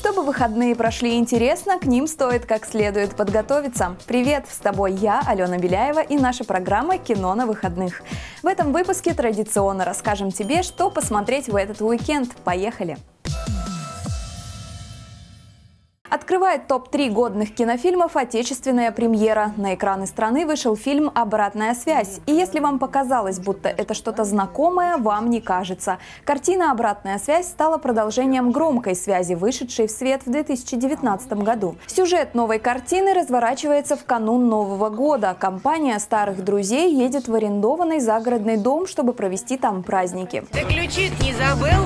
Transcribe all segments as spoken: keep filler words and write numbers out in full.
Чтобы выходные прошли интересно, к ним стоит как следует подготовиться. Привет, с тобой я, Алена Беляева, и наша программа «Кино на выходных». В этом выпуске традиционно расскажем тебе, что посмотреть в этот уикенд. Поехали! Открывает топ три годных кинофильмов отечественная премьера. На экраны страны вышел фильм «Обратная связь». И если вам показалось, будто это что-то знакомое, вам не кажется. Картина «Обратная связь» стала продолжением «Громкой связи», вышедшей в свет в две тысячи девятнадцатом году. Сюжет новой картины разворачивается в канун Нового года. Компания старых друзей едет в арендованный загородный дом, чтобы провести там праздники. Ты ключи не забыл?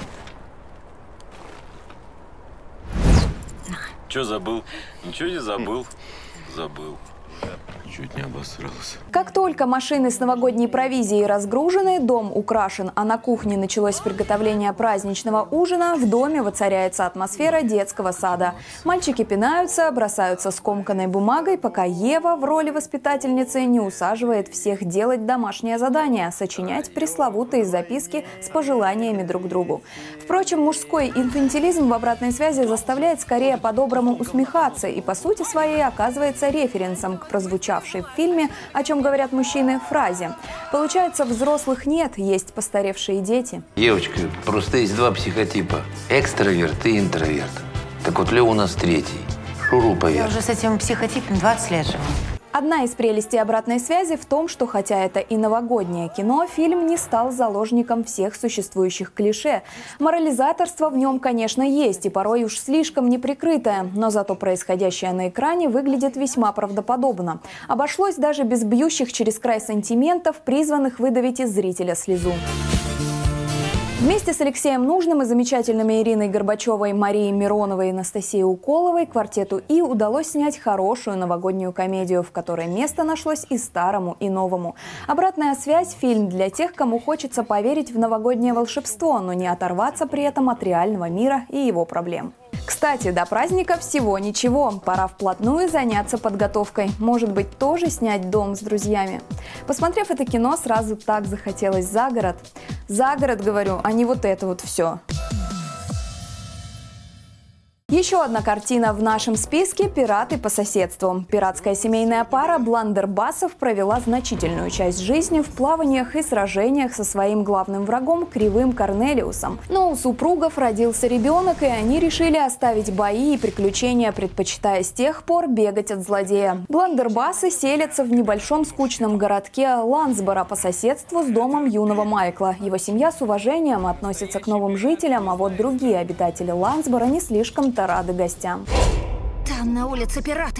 Че забыл? Ничего не забыл. Забыл. Чуть не обосрался. Как только машины с новогодней провизией разгружены, дом украшен, а на кухне началось приготовление праздничного ужина, в доме воцаряется атмосфера детского сада. Мальчики пинаются, бросаются скомканной бумагой, пока Ева в роли воспитательницы не усаживает всех делать домашнее задание – сочинять пресловутые записки с пожеланиями друг другу. Впрочем, мужской инфантилизм в «Обратной связи» заставляет скорее по-доброму усмехаться и по сути своей оказывается референсом к прозвучавшей в фильме «О чем говорят мужчины» фразе. Получается, взрослых нет, есть постаревшие дети. Девочка, просто есть два психотипа – экстраверт и интроверт. Так вот, Лео у нас третий. Шуру поверь. Я уже с этим психотипом двадцать лет живу. Одна из прелестей «Обратной связи» в том, что хотя это и новогоднее кино, фильм не стал заложником всех существующих клише. Морализаторство в нем, конечно, есть, и порой уж слишком неприкрытое, но зато происходящее на экране выглядит весьма правдоподобно. Обошлось даже без бьющих через край сантиментов, призванных выдавить из зрителя слезу. Вместе с Алексеем Нужным и замечательными Ириной Горбачевой, Марией Мироновой и Анастасией Уколовой квартету И удалось снять хорошую новогоднюю комедию, в которой место нашлось и старому, и новому. «Обратная связь» – фильм для тех, кому хочется поверить в новогоднее волшебство, но не оторваться при этом от реального мира и его проблем. Кстати, до праздника всего ничего. Пора вплотную заняться подготовкой. Может быть, тоже снять дом с друзьями. Посмотрев это кино, сразу так захотелось за город. За город, говорю, а не вот это вот все. Еще одна картина в нашем списке – «Пираты по соседству». Пиратская семейная пара Бландербассов провела значительную часть жизни в плаваниях и сражениях со своим главным врагом Кривым Корнелиусом. Но у супругов родился ребенок, и они решили оставить бои и приключения, предпочитая с тех пор бегать от злодея. Бландербассы селятся в небольшом скучном городке Лансборо по соседству с домом юного Майкла. Его семья с уважением относится к новым жителям, а вот другие обитатели Лансборо не слишком-то рады гостям. Там на улице пираты.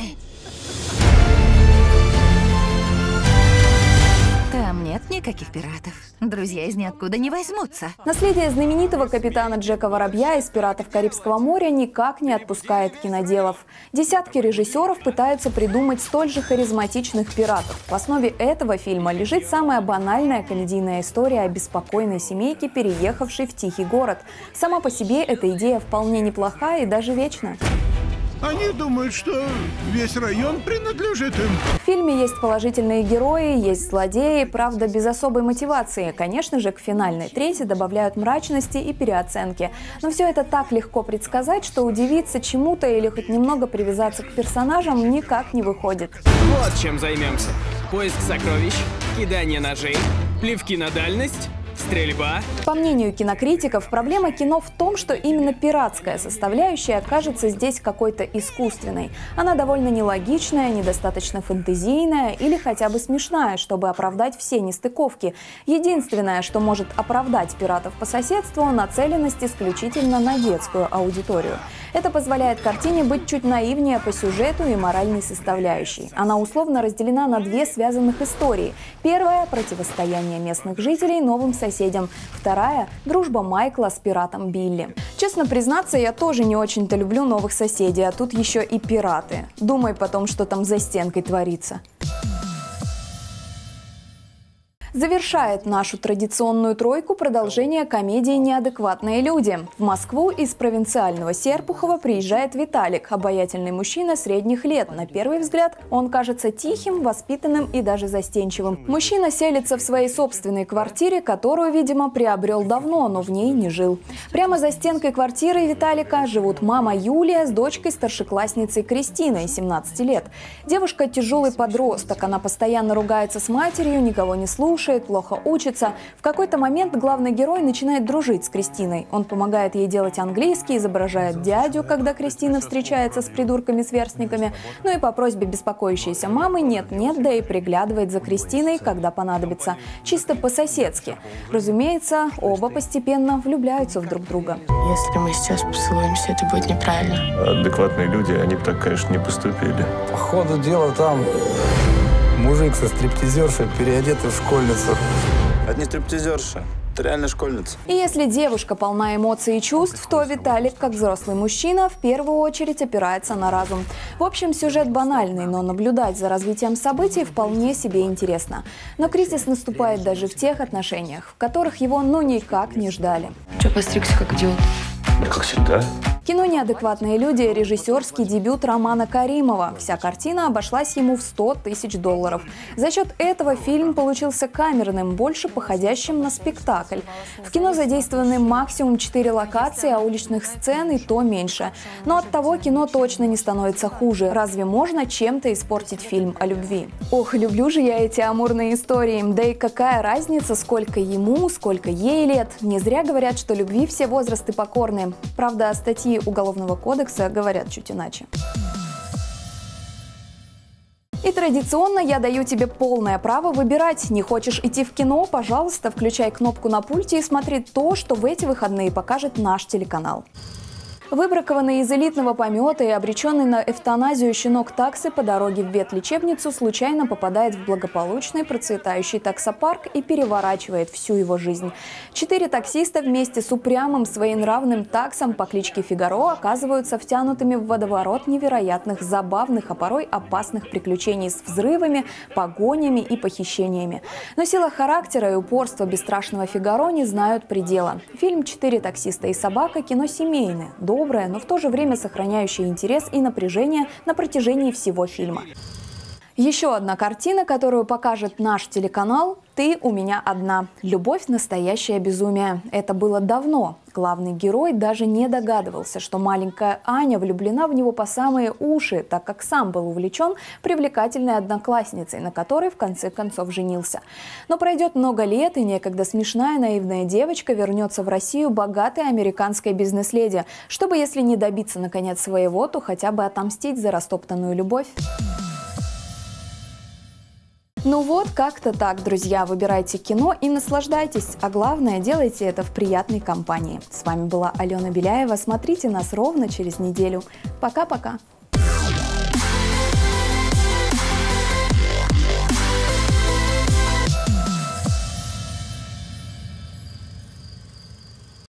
Там нет никаких пиратов. Друзья из ниоткуда не возьмутся. Наследие знаменитого капитана Джека Воробья из «Пиратов Карибского моря» никак не отпускает киноделов. Десятки режиссеров пытаются придумать столь же харизматичных пиратов. В основе этого фильма лежит самая банальная комедийная история о беспокойной семейке, переехавшей в тихий город. Сама по себе эта идея вполне неплохая и даже вечна. Они думают, что весь район принадлежит им. В фильме есть положительные герои, есть злодеи, правда, без особой мотивации. Конечно же, к финальной трети добавляют мрачности и переоценки. Но все это так легко предсказать, что удивиться чему-то или хоть немного привязаться к персонажам никак не выходит. Вот чем займемся. Поиск сокровищ, кидание ножей, плевки на дальность, стрельба. По мнению кинокритиков, проблема кино в том, что именно пиратская составляющая кажется здесь какой-то искусственной. Она довольно нелогичная, недостаточно фэнтезийная или хотя бы смешная, чтобы оправдать все нестыковки. Единственное, что может оправдать «Пиратов по соседству» – нацеленность исключительно на детскую аудиторию. Это позволяет картине быть чуть наивнее по сюжету и моральной составляющей. Она условно разделена на две связанных истории. Первая – противостояние местных жителей новым соседям. Вторая – дружба Майкла с пиратом Билли. Честно признаться, я тоже не очень-то люблю новых соседей, а тут еще и пираты. Думай потом, что там за стенкой творится. Завершает нашу традиционную тройку продолжение комедии «Неадекватные люди». В Москву из провинциального Серпухова приезжает Виталик, обаятельный мужчина средних лет. На первый взгляд он кажется тихим, воспитанным и даже застенчивым. Мужчина селится в своей собственной квартире, которую, видимо, приобрел давно, но в ней не жил. Прямо за стенкой квартиры Виталика живут мама Юлия с дочкой-старшеклассницей Кристиной, семнадцати лет. Девушка тяжелый подросток, она постоянно ругается с матерью, никого не слушает, плохо учится. В какой-то момент главный герой начинает дружить с Кристиной. Он помогает ей делать английский, изображает дядю, когда Кристина встречается с придурками-сверстниками. Ну и по просьбе беспокоящейся мамы нет-нет, да и приглядывает за Кристиной, когда понадобится. Чисто по-соседски. Разумеется, оба постепенно влюбляются в друг друга. Если мы сейчас поцелуемся, это будет неправильно. Адекватные люди, они бы так, конечно, не поступили. По ходу дела там мужик со стриптизершей, переодетый в школьницу. Это не стриптизерша, это реально школьница. И если девушка полна эмоций и чувств, то Виталик, как взрослый мужчина, в первую очередь опирается на разум. В общем, сюжет банальный, но наблюдать за развитием событий вполне себе интересно. Но кризис наступает даже в тех отношениях, в которых его ну никак не ждали. Че, постригся как идиот? Да как всегда. Кино «Неадекватные люди» – режиссерский дебют Романа Каримова. Вся картина обошлась ему в сто тысяч долларов. За счет этого фильм получился камерным, больше походящим на спектакль. В кино задействованы максимум четыре локации, а уличных сцен и то меньше. Но от того кино точно не становится хуже. Разве можно чем-то испортить фильм о любви? Ох, люблю же я эти амурные истории. Да и какая разница, сколько ему, сколько ей лет. Не зря говорят, что любви все возрасты покорны. Правда, статьи Уголовного кодекса говорят чуть иначе. И традиционно я даю тебе полное право выбирать. Не хочешь идти в кино? Пожалуйста, включай кнопку на пульте и смотри то, что в эти выходные покажет наш телеканал. Выбракованный из элитного помета и обреченный на эвтаназию щенок таксы по дороге в ветлечебницу случайно попадает в благополучный процветающий таксопарк и переворачивает всю его жизнь. Четыре таксиста вместе с упрямым своенравным таксом по кличке Фигаро оказываются втянутыми в водоворот невероятных, забавных, а порой опасных приключений с взрывами, погонями и похищениями. Но сила характера и упорство бесстрашного Фигаро не знают предела. Фильм «Четыре таксиста и собака» – кино семейное, доброе, но в то же время сохраняющее интерес и напряжение на протяжении всего фильма. Еще одна картина, которую покажет наш телеканал – «Ты у меня одна». Любовь – настоящее безумие. Это было давно. Главный герой даже не догадывался, что маленькая Аня влюблена в него по самые уши, так как сам был увлечен привлекательной одноклассницей, на которой в конце концов женился. Но пройдет много лет, и некогда смешная наивная девочка вернется в Россию богатой американской бизнес-леди, чтобы, если не добиться наконец своего, то хотя бы отомстить за растоптанную любовь. Ну вот, как-то так, друзья. Выбирайте кино и наслаждайтесь. А главное, делайте это в приятной компании. С вами была Алена Беляева. Смотрите нас ровно через неделю. Пока-пока.